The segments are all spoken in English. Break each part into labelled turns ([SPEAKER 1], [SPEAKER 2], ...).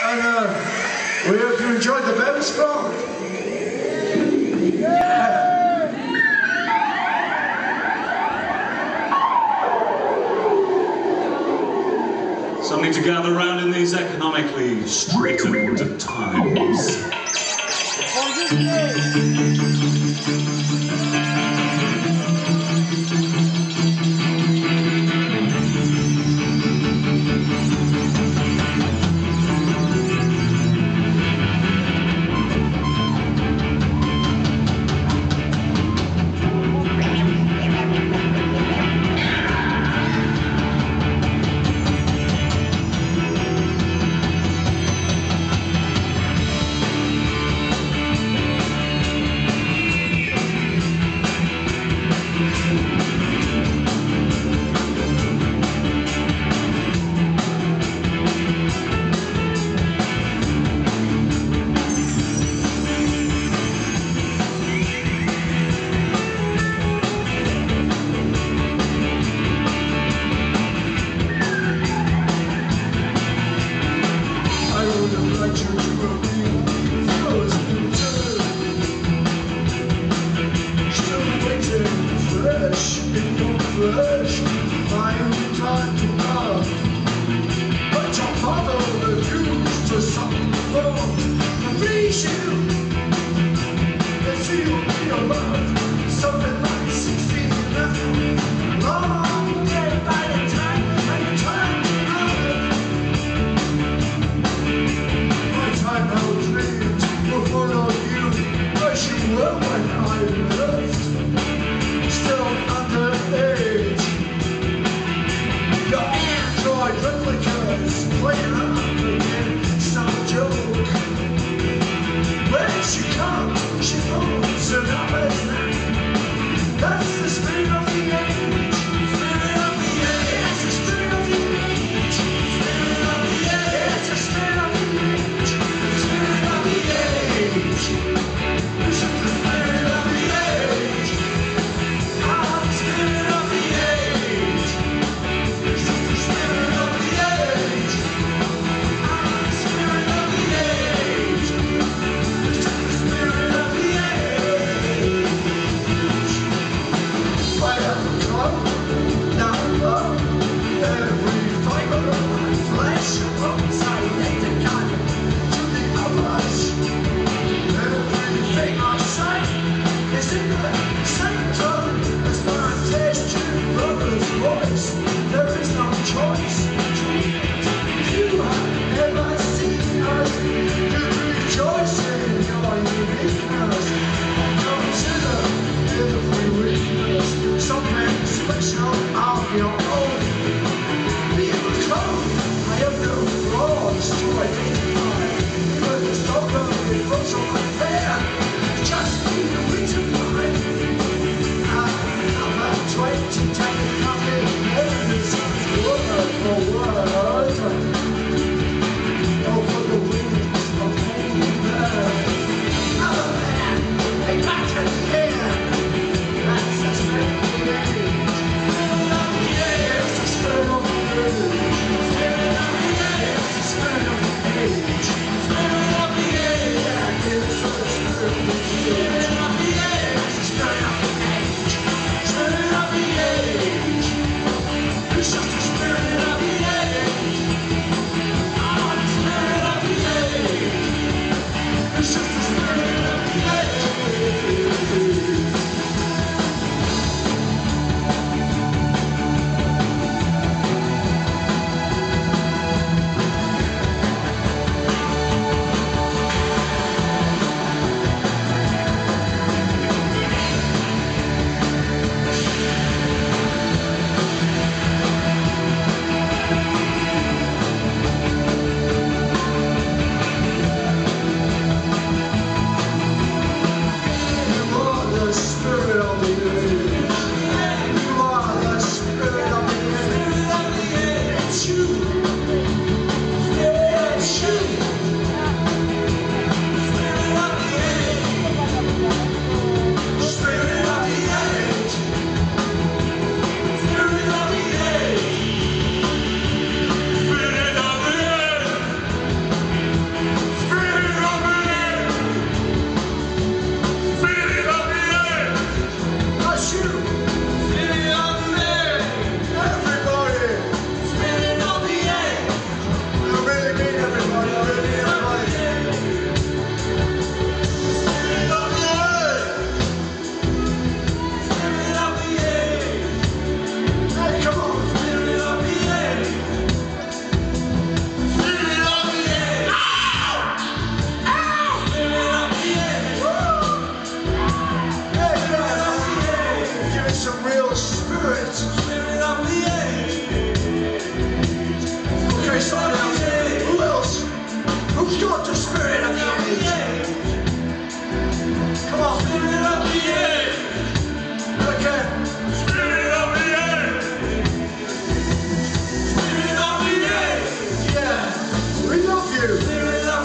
[SPEAKER 1] And we hope you enjoyed the bonus part. Yeah.
[SPEAKER 2] Something to gather round in these economically straitened times.
[SPEAKER 1] My only time to love, but your father refused to something more. Please you, if you feel love, something like 16 now. Long dead by the time I turn to love. My time held dreams were full of you, as you were when I left. Still underage. Your Android replicas playing up again, some joke. When she comes, she moves, and I'm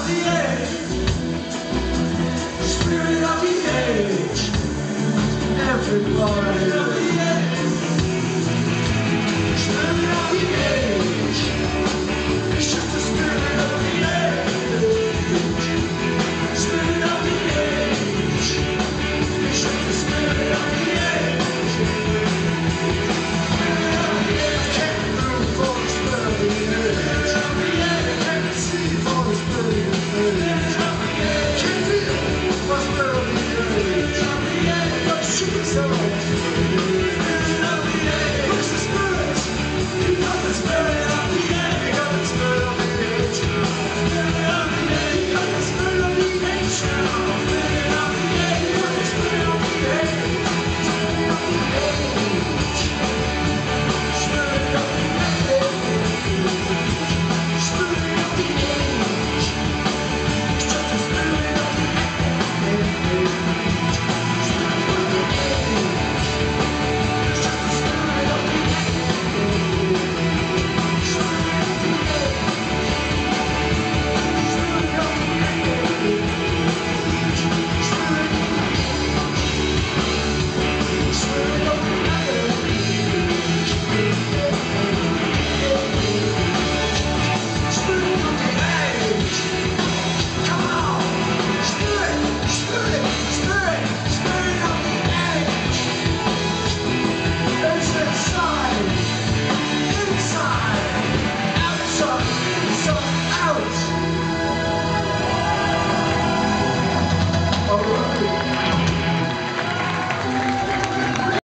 [SPEAKER 1] of the age, spirit of the age, everybody.